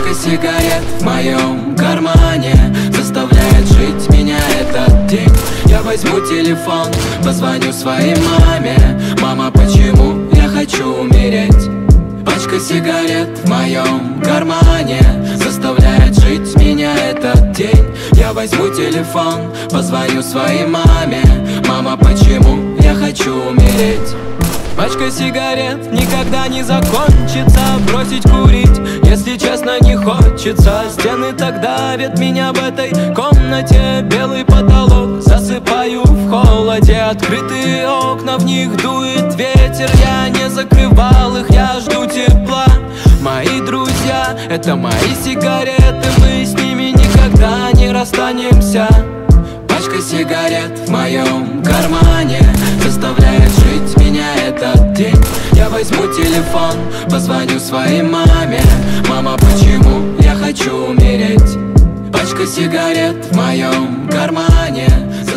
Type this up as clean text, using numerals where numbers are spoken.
Пачка сигарет в моем кармане заставляет жить меня этот день. Я возьму телефон, позвоню своей маме: мама, почему я хочу умереть? Пачка сигарет в моем кармане заставляет жить меня этот день. Я возьму телефон, позвоню своей маме: мама, почему я хочу умереть? Пачка сигарет никогда не закончится. Бросить курить, если честно, не хочется. Стены так давят меня в этой комнате. Белый потолок, засыпаю в холоде. Открытые окна, в них дует ветер. Я не закрывал их, я жду тепла. Мои друзья — это мои сигареты. Мы с ними никогда не расстанемся. Пачка сигарет в моем кармане заставляет жить меня этот день. Я возьму телефон, позвоню своей маме: мама, почему я хочу умереть? Пачка сигарет в моем кармане